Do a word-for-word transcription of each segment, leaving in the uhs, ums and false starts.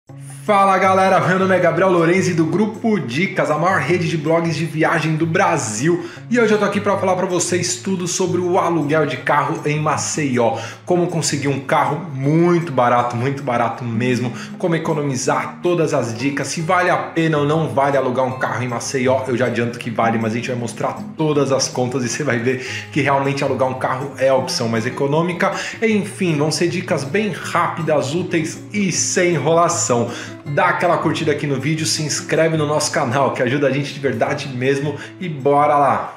Fala galera, meu nome é Gabriel Lorenzi do Grupo Dicas, a maior rede de blogs de viagem do Brasil, e hoje eu tô aqui para falar para vocês tudo sobre o aluguel de carro em Maceió, como conseguir um carro muito barato, muito barato mesmo, como economizar, todas as dicas, se vale a pena ou não vale alugar um carro em Maceió. Eu já adianto que vale, mas a gente vai mostrar todas as contas e você vai ver que realmente alugar um carro é a opção mais econômica. Enfim, vão ser dicas bem rápidas, úteis e sem enrolação. Dá aquela curtida aqui no vídeo, se inscreve no nosso canal que ajuda a gente de verdade mesmo e bora lá!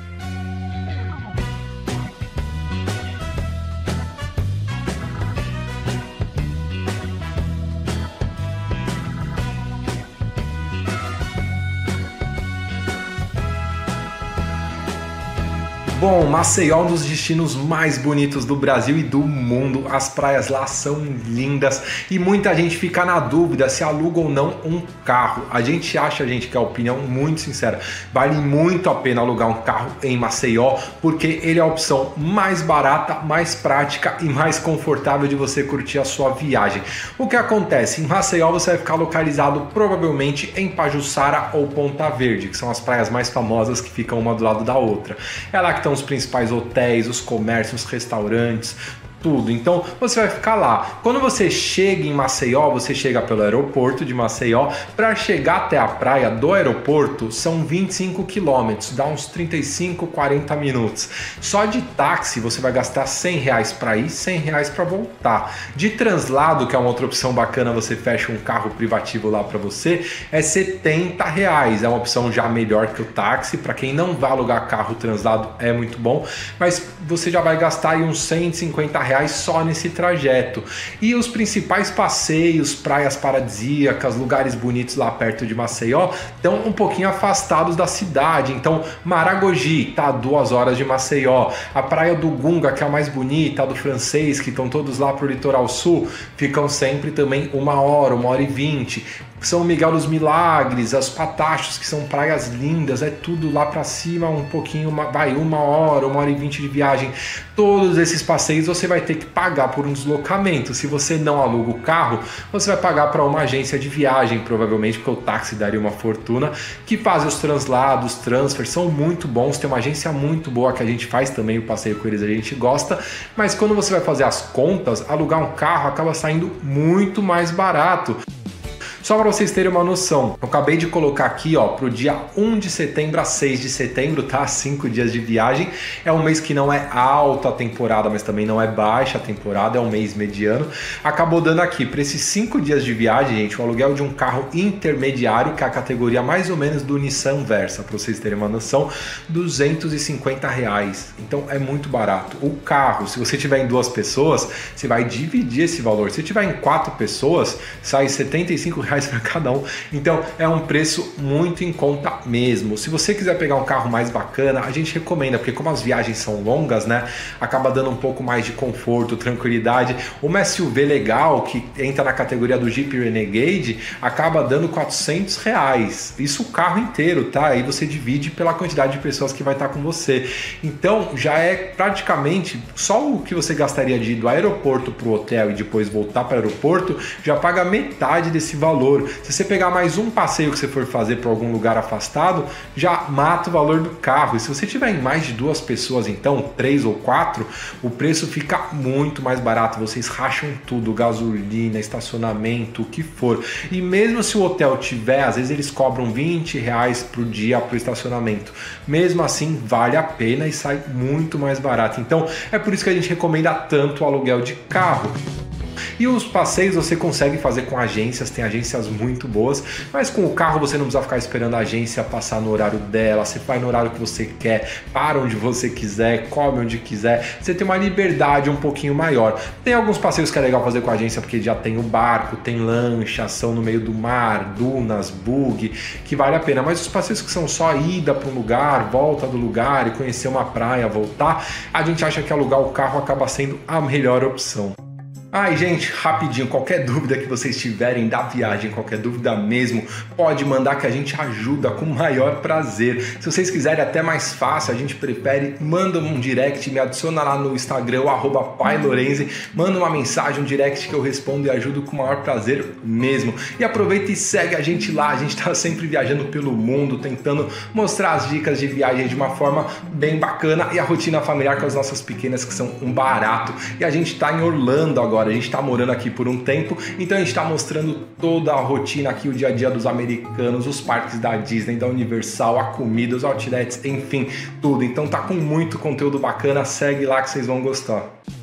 Bom, Maceió é um dos destinos mais bonitos do Brasil e do mundo. As praias lá são lindas e muita gente fica na dúvida se aluga ou não um carro. A gente acha, gente, que é a opinião muito sincera, vale muito a pena alugar um carro em Maceió, porque ele é a opção mais barata, mais prática e mais confortável de você curtir a sua viagem. O que acontece? Em Maceió você vai ficar localizado provavelmente em Pajuçara ou Ponta Verde, que são as praias mais famosas que ficam uma do lado da outra. É lá que estão os principais hotéis, os comércios, os restaurantes, tudo. Então você vai ficar lá. Quando você chega em Maceió, você chega pelo aeroporto de Maceió. Para chegar até a praia do aeroporto são vinte e cinco quilômetros, dá uns trinta e cinco, quarenta minutos. Só de táxi você vai gastar cem reais para ir, cem reais para voltar. De translado, que é uma outra opção bacana, você fecha um carro privativo lá para você, é setenta reais. É uma opção já melhor que o táxi. Para quem não vai alugar carro, translado é muito bom, mas você já vai gastar aí uns cento e cinquenta reais só nesse trajeto. E os principais passeios, praias paradisíacas, lugares bonitos lá perto de Maceió estão um pouquinho afastados da cidade. Então Maragogi tá a duas horas de Maceió, a praia do Gunga, que é a mais bonita, a do Francês, que estão todos lá pro litoral sul, ficam sempre também uma hora, uma hora e vinte. São Miguel dos Milagres, as Patachos, que são praias lindas, é tudo lá para cima, um pouquinho, uma, vai uma hora, uma hora e vinte de viagem. Todos esses passeios você vai ter que pagar por um deslocamento. Se você não aluga o carro, você vai pagar para uma agência de viagem, provavelmente, porque o táxi daria uma fortuna, que faz os translados, transfers, são muito bons, tem uma agência muito boa que a gente faz também o passeio com eles, a gente gosta, mas quando você vai fazer as contas, alugar um carro acaba saindo muito mais barato. Só para vocês terem uma noção, eu acabei de colocar aqui, ó, pro dia um de setembro a seis de setembro, tá? Cinco dias de viagem. É um mês que não é alta temporada, mas também não é baixa temporada, é um mês mediano. Acabou dando aqui, para esses cinco dias de viagem, gente, o aluguel de um carro intermediário, que é a categoria mais ou menos do Nissan Versa, para vocês terem uma noção, duzentos e cinquenta reais. Então é muito barato. O carro, se você tiver em duas pessoas, você vai dividir esse valor. Se tiver em quatro pessoas, sai setenta e cinco reais para cada um, então é um preço muito em conta mesmo. Se você quiser pegar um carro mais bacana, a gente recomenda, porque como as viagens são longas, né, acaba dando um pouco mais de conforto, tranquilidade. Uma S U V legal, que entra na categoria do Jeep Renegade, acaba dando quatrocentos reais, isso o carro inteiro, tá? Aí você divide pela quantidade de pessoas que vai estar com você, então já é praticamente só o que você gastaria de ir do aeroporto para o hotel e depois voltar para o aeroporto, já paga metade desse valor. Se você pegar mais um passeio que você for fazer para algum lugar afastado, já mata o valor do carro. E se você tiver em mais de duas pessoas, então três ou quatro, o preço fica muito mais barato. Vocês racham tudo, gasolina, estacionamento, o que for. E mesmo se o hotel tiver, às vezes eles cobram vinte reais por dia para o estacionamento. Mesmo assim, vale a pena e sai muito mais barato. Então é por isso que a gente recomenda tanto o aluguel de carro. E os passeios você consegue fazer com agências, tem agências muito boas, mas com o carro você não precisa ficar esperando a agência passar no horário dela, você vai no horário que você quer, para onde você quiser, come onde quiser, você tem uma liberdade um pouquinho maior. Tem alguns passeios que é legal fazer com a agência, porque já tem o barco, tem lancha, ação no meio do mar, dunas, bug, que vale a pena, mas os passeios que são só ida para um lugar, volta do lugar e conhecer uma praia, voltar, a gente acha que alugar o carro acaba sendo a melhor opção. Ai, gente, rapidinho, qualquer dúvida que vocês tiverem da viagem, qualquer dúvida mesmo, pode mandar que a gente ajuda com o maior prazer. Se vocês quiserem até mais fácil, a gente prefere, manda um direct, me adiciona lá no Instagram, arroba Pai Lorenzi, manda uma mensagem, um direct que eu respondo e ajudo com o maior prazer mesmo. E aproveita e segue a gente lá, a gente tá sempre viajando pelo mundo, tentando mostrar as dicas de viagem de uma forma bem bacana e a rotina familiar com as nossas pequenas que são um barato. E a gente tá em Orlando agora. A gente está morando aqui por um tempo, então a gente está mostrando toda a rotina aqui, o dia a dia dos americanos, os parques da Disney, da Universal, a comida, os outlets, enfim, tudo. Então tá com muito conteúdo bacana, segue lá que vocês vão gostar.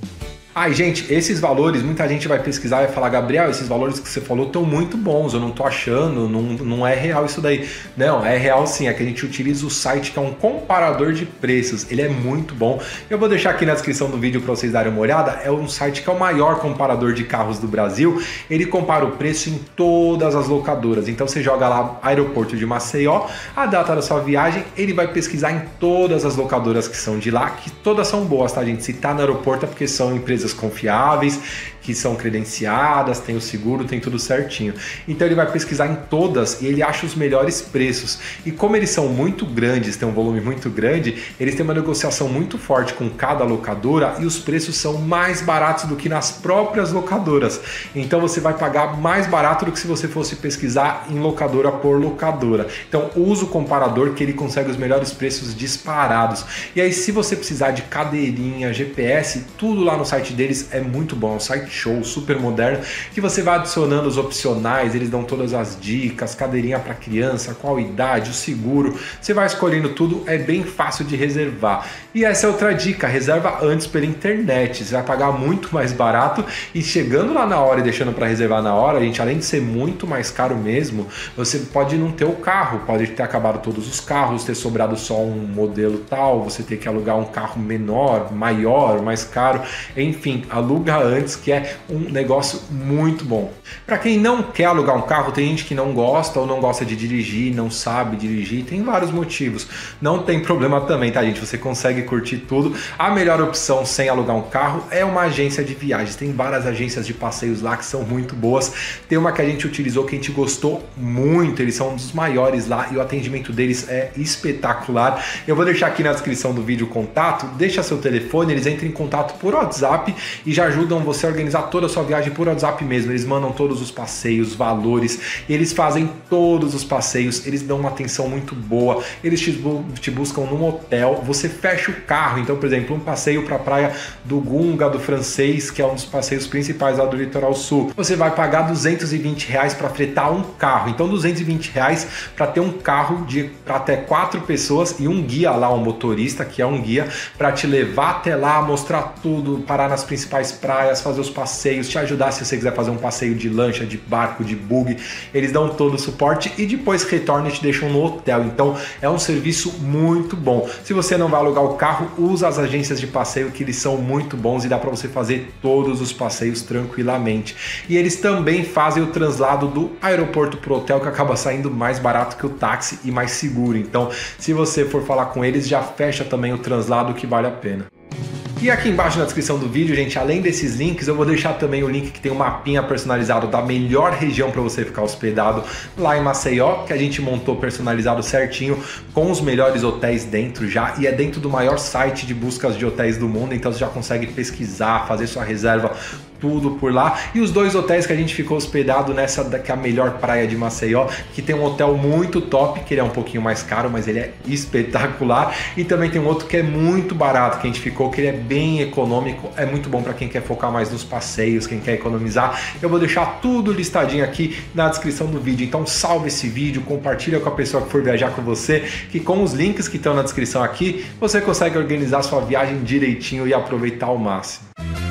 Ai, gente, esses valores, muita gente vai pesquisar e vai falar, Gabriel, esses valores que você falou estão muito bons, eu não tô achando, não, não é real isso daí. Não, é real sim, é que a gente utiliza o site que é um comparador de preços, ele é muito bom. Eu vou deixar aqui na descrição do vídeo para vocês darem uma olhada, é um site que é o maior comparador de carros do Brasil, ele compara o preço em todas as locadoras, então você joga lá aeroporto de Maceió, a data da sua viagem, ele vai pesquisar em todas as locadoras que são de lá, que todas são boas, tá, gente? Se tá no aeroporto é porque são empresas confiáveis, que são credenciadas, tem o seguro, tem tudo certinho. Então ele vai pesquisar em todas e ele acha os melhores preços. E como eles são muito grandes, tem um volume muito grande, eles têm uma negociação muito forte com cada locadora e os preços são mais baratos do que nas próprias locadoras. Então você vai pagar mais barato do que se você fosse pesquisar em locadora por locadora. Então usa o comparador que ele consegue os melhores preços disparados. E aí se você precisar de cadeirinha, G P S, tudo lá no site deles é muito bom, é um site show, super moderno, que você vai adicionando os opcionais, eles dão todas as dicas, cadeirinha para criança, qual idade, o seguro, você vai escolhendo tudo, é bem fácil de reservar. E essa é outra dica, reserva antes pela internet, você vai pagar muito mais barato e chegando lá na hora e deixando para reservar na hora, gente, além de ser muito mais caro mesmo, você pode não ter o carro, pode ter acabado todos os carros, ter sobrado só um modelo tal, você ter que alugar um carro menor, maior, mais caro, enfim, aluga antes que é um negócio muito bom. Para quem não quer alugar um carro, tem gente que não gosta ou não gosta de dirigir, não sabe dirigir, tem vários motivos. Não tem problema também, tá, gente? Você consegue curtir tudo. A melhor opção sem alugar um carro é uma agência de viagens. Tem várias agências de passeios lá que são muito boas. Tem uma que a gente utilizou que a gente gostou muito, eles são um dos maiores lá e o atendimento deles é espetacular. Eu vou deixar aqui na descrição do vídeo o contato, deixa seu telefone, eles entram em contato por WhatsApp e já ajudam você a organizar toda a sua viagem por WhatsApp mesmo. Eles mandam todos os passeios, valores, eles fazem todos os passeios, eles dão uma atenção muito boa, eles te, bu te buscam num hotel, você fecha o carro. Então, por exemplo, um passeio para a praia do Gunga, do Francês, que é um dos passeios principais lá do Litoral Sul, você vai pagar duzentos e vinte reais para fretar um carro. Então, duzentos e vinte reais para ter um carro de pra até quatro pessoas e um guia lá, um motorista, que é um guia, para te levar até lá, mostrar tudo, parar nas principais praias, fazer os passeios, te ajudar se você quiser fazer um passeio de lancha, de barco, de bug, eles dão todo o suporte e depois retornam e te deixam no hotel. Então é um serviço muito bom. Se você não vai alugar o carro, usa as agências de passeio que eles são muito bons e dá para você fazer todos os passeios tranquilamente. E eles também fazem o translado do aeroporto pro hotel, que acaba saindo mais barato que o táxi e mais seguro. Então se você for falar com eles, já fecha também o translado, que vale a pena. E aqui embaixo na descrição do vídeo, gente, além desses links, eu vou deixar também o link que tem um mapinha personalizado da melhor região para você ficar hospedado lá em Maceió, que a gente montou personalizado certinho, com os melhores hotéis dentro já, e é dentro do maior site de buscas de hotéis do mundo, então você já consegue pesquisar, fazer sua reserva, tudo por lá. E os dois hotéis que a gente ficou hospedado nessa, que é a melhor praia de Maceió, que tem um hotel muito top, que ele é um pouquinho mais caro, mas ele é espetacular, e também tem um outro que é muito barato, que a gente ficou, que ele é bem econômico, é muito bom para quem quer focar mais nos passeios, quem quer economizar. Eu vou deixar tudo listadinho aqui na descrição do vídeo, então salve esse vídeo, compartilha com a pessoa que for viajar com você, que com os links que estão na descrição aqui, você consegue organizar sua viagem direitinho e aproveitar ao máximo.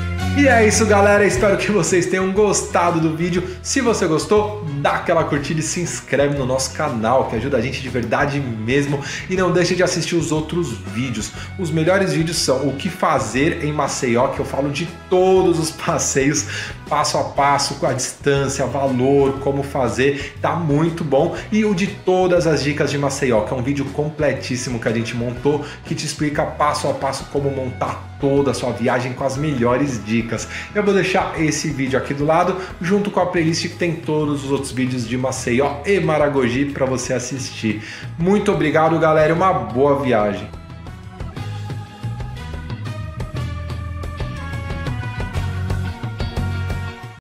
E é isso, galera, espero que vocês tenham gostado do vídeo. Se você gostou, dá aquela curtida e se inscreve no nosso canal, que ajuda a gente de verdade mesmo. E não deixe de assistir os outros vídeos. Os melhores vídeos são o que fazer em Maceió, que eu falo de todos os passeios passo a passo, com a distância, valor, como fazer, tá muito bom. E o de todas as dicas de Maceió, que é um vídeo completíssimo que a gente montou, que te explica passo a passo como montar toda a sua viagem com as melhores dicas. Eu vou deixar esse vídeo aqui do lado, junto com a playlist que tem todos os outros vídeos de Maceió e Maragogi para você assistir. Muito obrigado, galera, e uma boa viagem.